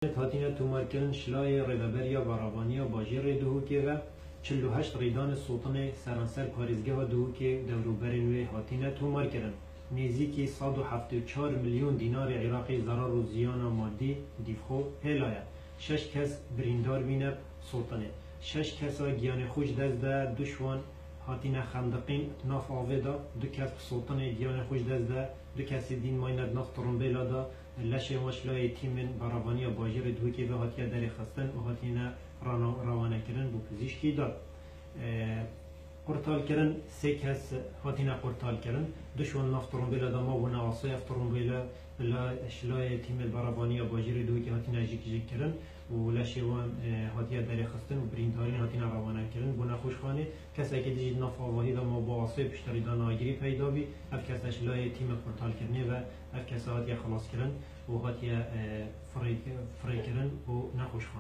هاتینا تومارکرن شلای ریدابریا باراوانیا باجر دهوکی و 48 ریدان سلطان سرانسر پاریزگاه دهوکی دوروبر نوی هاتینا تومارکرن نزدیکی 174 میلیون دینار عراقی ضرر و زیان مادی دیفخو هلایا 6 کس بریندار بینه سلطانه 6 کس گیان خوش دست ده دشوان هاتینا خندقین ناف آویدا 2 کس سلطان گیان خوش دست ده 2 کس دین مایند ناف ترمبیلا دا لشه وشلای تیمن باراوانی باجر دوکی و هاتیا در خستن و هاتینا روانه کردن بو پزشکی داد قرطال کردن 3 کس هاتینا قرطال کردن دشوان ناف ترمبیلا دا ما و نواسای اف ترمبیلا شلای تیم باراوانی باجر دوکی هاتینا جیک کردن و لشوان هاتیا در خستن و بریندارین هاتینا روانه کردن بو نخوشخانه کسی که دیجید ناف آواهی دا ما با آسای پشتری دا ناگیری پیدا بی اف کس شلای تیم قرطال کردنه و اف کس هاتیا خلاص کردن و هاتیا فری کردن و نخوشخانه